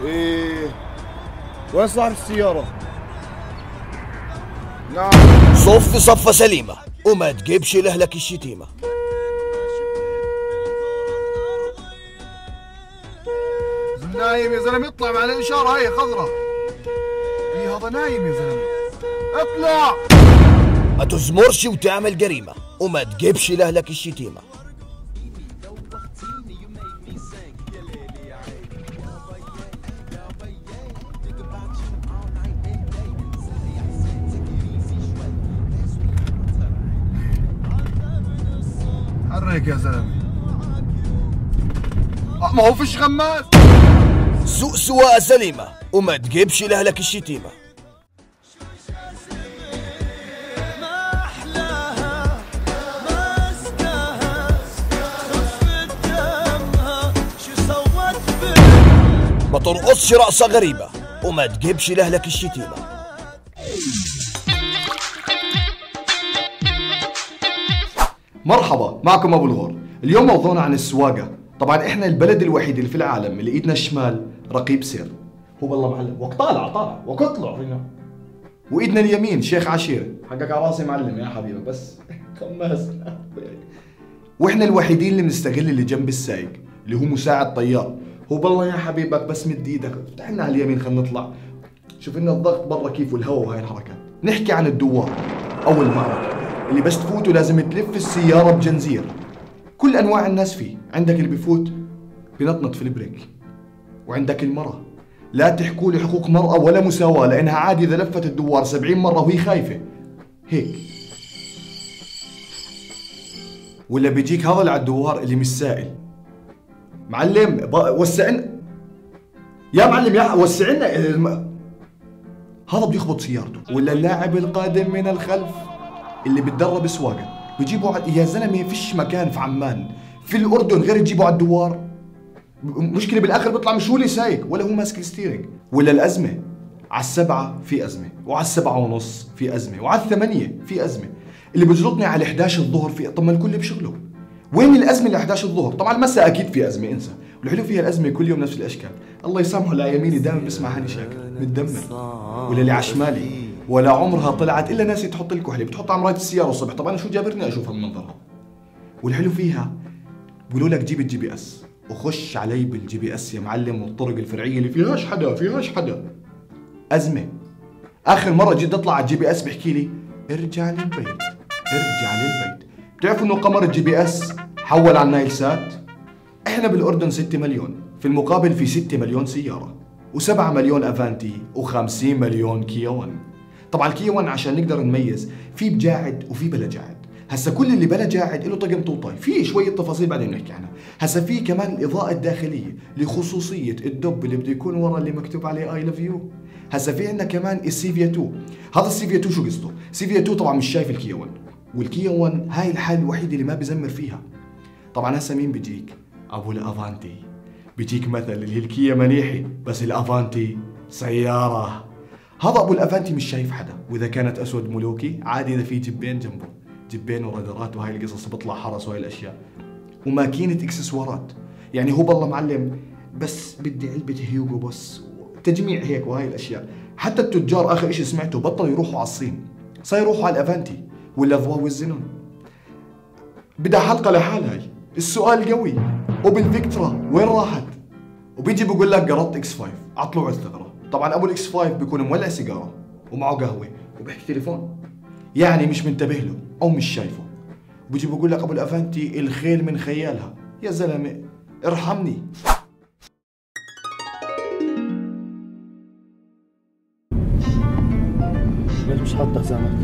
ايه وين صاحب السيارة؟ نعم. صف صفة سليمة وما تجيبش لأهلك الشتيمة. نايم يا زلمة، اطلع مع الإشارة هاي خضرة. ايه هذا نايم يا زلمة، اطلع. ما تزمرش وتعمل جريمة وما تجيبش لأهلك الشتيمة. حرك يا زلمة. ما هو فيش غماز. سوق سواقة سليمة وما تجيبش لأهلك الشتيمة. ما ترقصش رقصة غريبة وما تجيبش لأهلك الشتيمة. مرحبا، معكم ابو الغور. اليوم موضوعنا عن السواقة. طبعا احنا البلد الوحيد اللي في العالم اللي ايدنا الشمال رقيب سير، هو بالله معلم، وقت طالع وقت اطلع فينا، وايدنا اليمين شيخ عشيرة، حقك على راسي معلم يا حبيبي بس خماس. واحنا الوحيدين اللي بنستغل اللي جنب السايق اللي هو مساعد طيار، هو بالله يا حبيبك بس مد ايدك افتح لنا على اليمين خلينا نطلع. شوف لنا الضغط برا كيف والهواء وهاي الحركات. نحكي عن الدوار او المعركة اللي بس تفوتوا لازم تلف السيارة بجنزير. كل انواع الناس فيه، عندك اللي بفوت بنطنط في البريك، وعندك المرأة لا تحكوا لي حقوق مرأة ولا مساواة، لانها عادي اذا لفت الدوار 70 مرة وهي خايفة هيك. ولا بيجيك هذا اللي على الدوار اللي مش سائل، معلم وسعنا يا معلم، يا وسعنا هذا بده يخبط سيارته. ولا اللاعب القادم من الخلف اللي بتدرب سواقه بيجيبوا يا زلمه فيش مكان في عمان في الاردن غير تجيبوا على الدوار. مشكله بالاخر بيطلع مش هو اللي سايق ولا هو ماسك الستيرنج. ولا الازمه على السبعه في ازمه، وعلى السبعه ونص في ازمه، وعلى الثمانيه في ازمه. اللي بجلطني على 11 الظهر في، طب ما الكل بشغله. وين الازمه اللي 11 الظهر؟ طبعا المساء اكيد في ازمه، انسى. والحلو فيها الازمه كل يوم نفس الاشكال. الله يسامحه اللي على يميني دائما بسمع هاني شاكر متدمر، ولا اللي على شمالي ولا عمرها طلعت الا ناسي تحط الكحله، بتحط على مرايه السياره الصبح. طب انا شو جابرني اشوف هالمنظر؟ والحلو فيها بيقولوا لك جيب الجي بي اس وخش علي بالجي بي اس يا معلم، والطرق الفرعيه اللي فيهاش حدا ازمه. اخر مره جيت اطلع على الجي بي اس بحكي لي ارجع للبيت. بتعرفوا انه قمر الجي بي اس حول على النايل سات؟ احنا بالاردن 6 مليون، في المقابل في 6 مليون سياره، و7 مليون افانتي، و50 مليون كيا 1. طبعا الكيا 1 عشان نقدر نميز في بجاعد وفي بلا جاعد. هسا كل اللي بلا جاعد له طقم طوطاي، في شويه تفاصيل بعدين نحكي عنها. هسا في كمان الاضاءه الداخليه لخصوصيه الدب اللي بده يكون ورا اللي مكتوب عليه اي لاف يو. هسا في عندنا كمان السيفيا 2. هذا السيفيا 2 شو قصته؟ سيفيا 2 طبعا مش شايف الكيا 1، والكيا 1 هاي الحال الوحيد اللي ما بزمر فيها. طبعا هسا مين بيجيك؟ ابو الافانتي. بيجيك مثل اللي هي الكيا منيحه بس الافانتي سياره. هذا ابو الافانتي مش شايف حدا، واذا كانت اسود ملوكي عادي اذا في جبين جنبه، جبين ورادارات وهاي القصص، بطلع حرس وهاي الاشياء، وماكينه اكسسوارات. يعني هو بالله معلم بس بدي علبه هيوغو بس تجميع هيك وهاي الاشياء. حتى التجار اخر شيء سمعته بطلوا يروحوا على الصين، صار يروحوا على الافانتي واللافوا والزنون. بدها حلقه لحالها هاي. السؤال قوي، وبالفيكترا وين راحت؟ وبيجي بقول لك قرضت اكس 5 على طلوع الثغره. طبعا ابو الاكس 5 بيكون مولع سيجاره ومعه قهوه وبيحكي تليفون، يعني مش منتبه له او مش شايفه. وبيجي بقول لك ابو الافانتي الخيل من خيالها. يا زلمه ارحمني. ليش مش حاط حزامك؟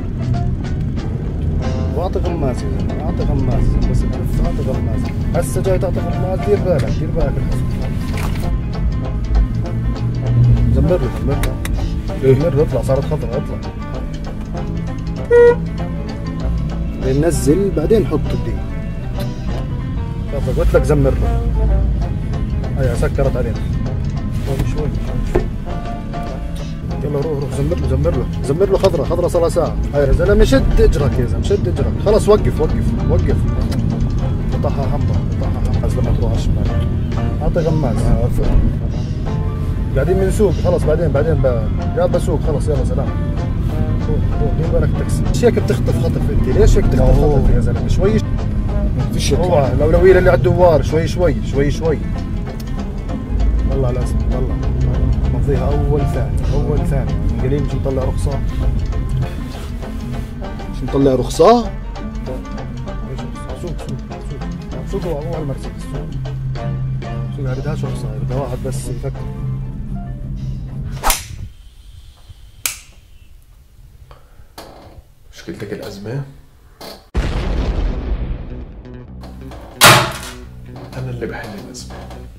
واعطي غماز يا زلمه، اعطي غماز بس اعطي غماز. هسه جاي تعطي غماز، دير بالك زمر له اطلع، صارت خطر اطلع. ننزل بعدين حط الدين. قلت لك زمر له. هيا سكرت علينا. شوي يلا روح زمر له خضرة صار لها ساعة. هيا يا زلمة شد اجرك يا زلمة، شد اجرك خلص. وقف قطعها حمراء لما تروح على الشمال. اعطي غماز. قاعدين بنسوق خلص، بعدين يلا بسوق خلص، يلا سلام. روح دير بالك التاكسي. ليش هيك بتخطف خطف انت؟ ليش هيك بتخطف خطف يا زلمه؟ شوي فيش هو الاولويه للي على الدوار، شوي شوي شوي شوي. والله لازم والله نمضيها اول ثاني من قليل. مش مطلع رخصه؟ مش مطلع رخصه؟ سوق هو على المرسيدس. سوق بدهاش رخصه، بدها واحد بس يفكر. مشكلتك الأزمة؟ أنا اللي بحل الأزمة.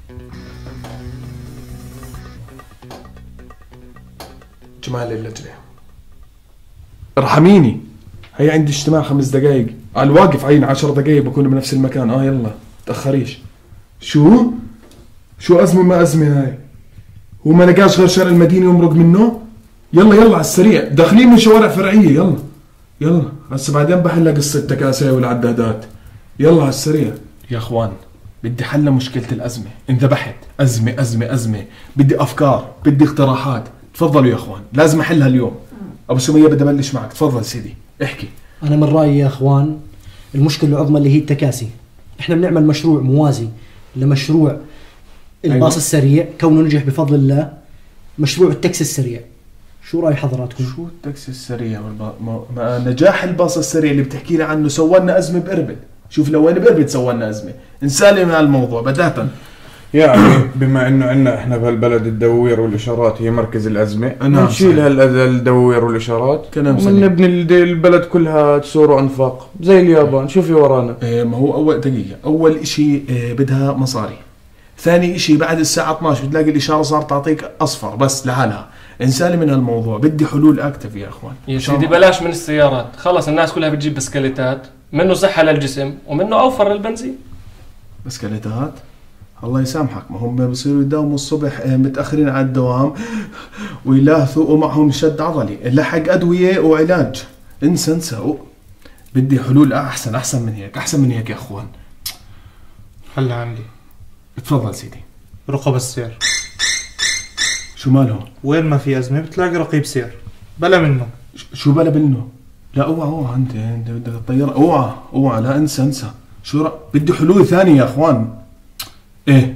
جمال اللجنة، ارحميني، هي عندي اجتماع 5 دقايق، على الواقف عين 10 دقايق بكون بنفس المكان. يلا تأخريش. شو أزمة ما أزمة هاي؟ هو ما لقاش غير شارع المدينة يمرق منه؟ يلا على السريع، داخلين من شوارع فرعية. يلا هسه بعدين بحل قصة التكاسي والعدادات. يلا على السريع يا اخوان. بدي حل مشكلة الأزمة، انذبحت. أزمة، بدي أفكار، بدي اقتراحات. تفضلوا يا اخوان، لازم أحلها اليوم. أبو سمية بدي أبلش معك، تفضل سيدي احكي. أنا من رأيي يا اخوان المشكلة العظمى اللي هي التكاسي. احنا بنعمل مشروع موازي لمشروع الباص السريع، كونه نجح بفضل الله. مشروع التاكسي السريع، شو رأي حضراتكم؟ شو التاكسي السريع ما نجاح الباص السريع اللي بتحكي لي عنه سوالنا أزمة بإربد. شوف لو وين بإربد سوالنا أزمة. نسالم على الموضوع بداتا. يعني بما انه عندنا احنا بهالبلد الدوير والاشارات هي مركز الازمه، نشيل هالدوير والاشارات ونبني البلد كلها تسور وانفاق زي اليابان. شوفي ورانا. ما هو اول دقيقه، اول اشي بدها مصاري. ثاني اشي بعد الساعه 12 بتلاقي الاشاره صارت تعطيك اصفر بس لحالها. انسالي من هالموضوع، بدي حلول اكتف يا اخوان. يا سيدي بلاش من السيارات، خلص الناس كلها بتجيب بسكليتات، منه صحه للجسم ومنه اوفر للبنزين. بسكليتات؟ الله يسامحك، ما هم بصيروا يداوموا الصبح متأخرين على الدوام ويلاثوا ومعهم شد عضلي، لحق أدوية وعلاج. انسى. بدي حلول أحسن من هيك يا أخوان. حل عندي. تفضل سيدي. رقب السير. شو ماله؟ وين ما في أزمة بتلاقي رقيب سير، بلا منه. شو بلا منه؟ لا اوعى انت بدك الطيارة. اوعى لا انسى. شو بدي حلول ثانية يا أخوان. ايه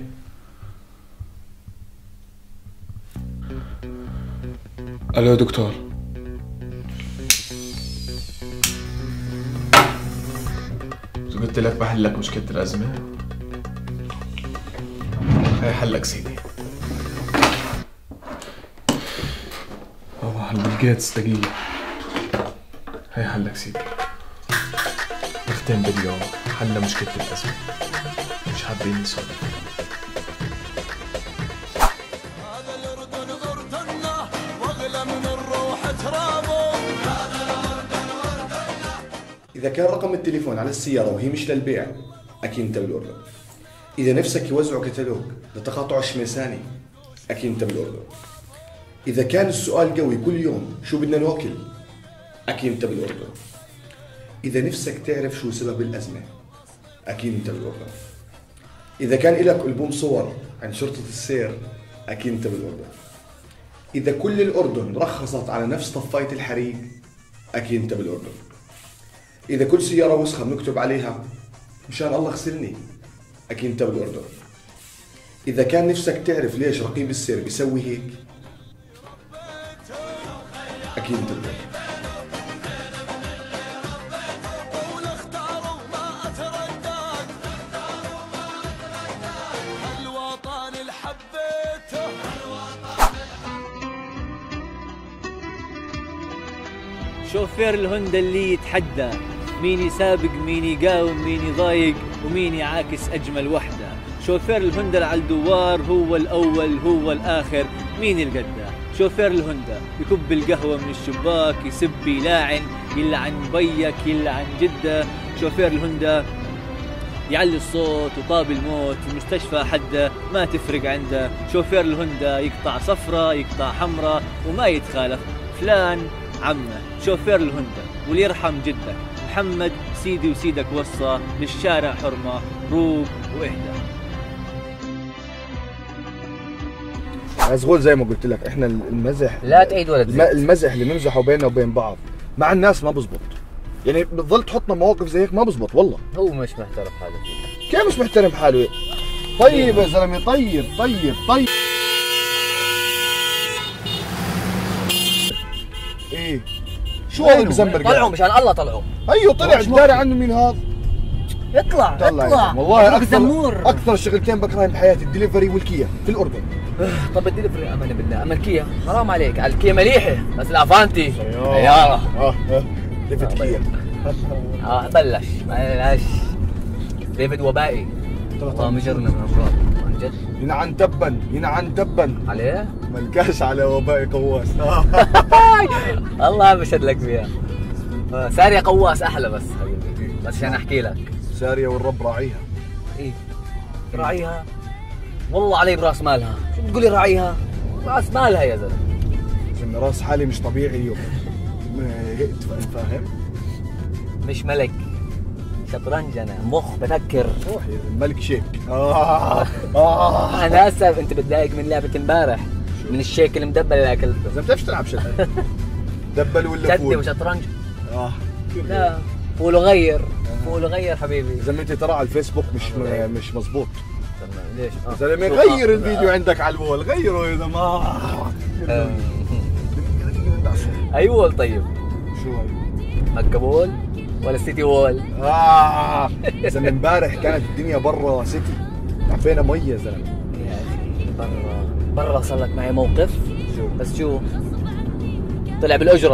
الو دكتور. قلت لك بحل لك مشكلة الأزمة. هي حلك سيدي. والله بيل جيتس دقيقة. هي حلك سيدي. نختم باليوم حل مشكلة الأزمة. مش حابين نسولف. هذا الأردن أردننا واغلى من الروح ترابه. إذا كان رقم التليفون على السيارة وهي مش للبيع أكيد أنت بالأردن. إذا نفسك يوزعوا كتالوج لتقاطع شميساني أكيد أنت بالأردن. إذا كان السؤال قوي كل يوم شو بدنا ناكل أكيد أنت بالأردن. إذا نفسك تعرف شو سبب الأزمة أكيد أنت بالأردن. إذا كان إلك ألبوم صور عن شرطة السير أكيد أنت بالأردن. إذا كل الأردن رخصت على نفس طفاية الحريق أكيد أنت بالأردن. إذا كل سيارة وسخة بنكتب عليها مشان الله اغسلني أكيد أنت بالأردن. إذا كان نفسك تعرف ليش رقيب السير بيسوي هيك أكيد أنت بالأردن. شوفير الهوندا اللي يتحدى مين يسابق مين يقاوم مين يضايق ومين يعاكس أجمل وحدة. شوفير الهوندا على الدوار هو الأول هو الآخر مين القدة. شوفير الهوندا يكب القهوة من الشباك يسب يلاعن يلعن بيك يلعن جدة. شوفير الهوندا يعلي الصوت وطاب الموت المستشفى حده ما تفرق عنده. شوفير الهوندا يقطع صفرة يقطع حمرة وما يتخالف فلان عمه. شوفير الهوندا واللي يرحم جدك محمد سيدي وسيدك وصى للشارع حرمة روق واهدى. زغول زي ما قلت لك احنا المزح لا تعيد ولا تزيد. المزح اللي بنمزحه بيننا وبين بعض مع الناس ما بزبط. يعني بتظل تحطنا مواقف زي هيك ما بزبط والله. هو مش محترم حاله فيه. كيف مش محترم حاله؟ طيب يا زلمه طيب. ايه شو هذا بزمر؟ طلعوا مشان الله طلعوا. ايوه طلع داري عنه مين هذا؟ اطلع والله اكثر شغلتين بكرههم بحياتي الدليفري والكيا في الاردن. طب الدليفري امانه بالله، اما الكيا حرام عليك، على الكيا مليحه بس الافانتي سياره. لفت كيا بلش معلش ديفيد وبائي والله مجرنا من امراض عن جد. ينعن تبا عليه ملكاش على وبائي قواس. الله بشهد لك فيها. سارية قواس احلى بس حبيبي، بس عشان احكي لك سارية والرب راعيها. ايه راعيها والله علي براس مالها. شو بتقولي راعيها؟ راس مالها يا زلمه. راس حالي مش طبيعي اليوم. فاهم؟ مش ملك شطرنج، انا مخ بفكر. روح يا الملك شيك. انا اسف انت بتضايق من لعبه امبارح من الشيك المدبل اللي اكلته. اذا بتعرفش تلعب شد دبل ولا شدي وشطرنج؟ لا فول وغير. فول وغير حبيبي. زلمتي ترى على الفيسبوك مش مزبوط. ليش؟ زلمه غير الفيديو عندك على الوول، غيره يا زلمه. اي وول طيب؟ شو هاي؟ مكة وول ولا سيتي وول؟ زلمه امبارح كانت الدنيا برا سيتي، عبينا مي يا زلمه. يا اخي برا صار لك معي موقف. بس شو؟ طلع بالاجره.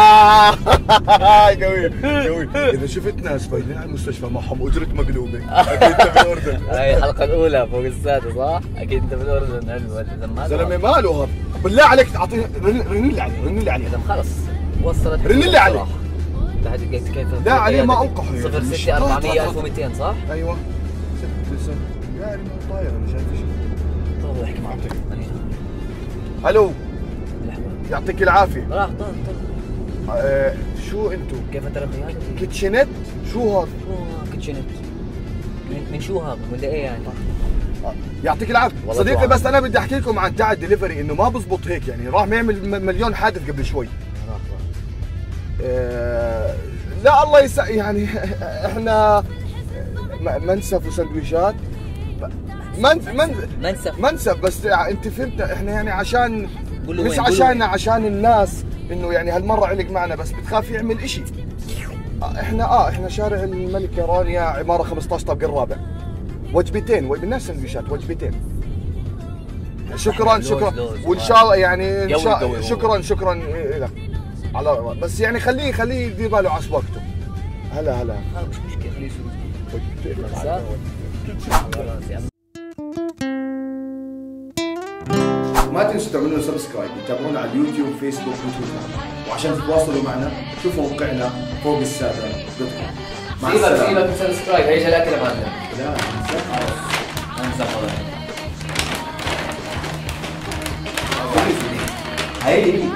قوي. اذا شفت ناس فايدين على المستشفى معهم اجره مقلوبه اكيد انت بالاردن. هاي الحلقه الاولى فوق السادة صح؟ اكيد انت بالاردن. حلو زلمه ماله هذا؟ بالله عليك تعطيني رن لي عليه. خلص وصلت. رن لي عليه. كيف؟ لا عليه ما اوقحه. 06 400 1200 صح؟ ايوه 6 يا ريت طاير انا شايف شيء. طب احكي معك. الو يعطيك العافيه. راح شو انتو؟ كيف انت رقيات؟ كيتشنت؟ شو هذا؟ كيتشنت من شو هذا؟ ولا ايه يعني؟ يعطيك العافيه صديقي. بس انا بدي احكي لكم عن تاع الدليفري انه ما بزبط هيك. يعني راح يعمل مليون حادث قبل شوي. لا الله يعني احنا منسف وسندويشات. منسف بس انت فهمت. احنا يعني عشان مش عشان الناس انه يعني هالمره علق معنا، بس بتخاف يعمل اشي. احنا شارع الملكه رانيا عماره 15 طابق الرابع. وجبتين بالناس سندويشات وجبتين. شكرا وان شاء الله يعني شكرا لك على بس يعني خليه يدير باله على وقته. هلا مش مشكله خليه يسوي. ما تنسوا تعملوا سبسكرايب وتتابعونا على اليوتيوب فيسبوك وتويتر. وعشان تتواصلوا معنا شوفوا موقعنا فوق السادة دوت كوم. سيبك من سبسكرايب. هي الاكله مالنا. لا انسى هاي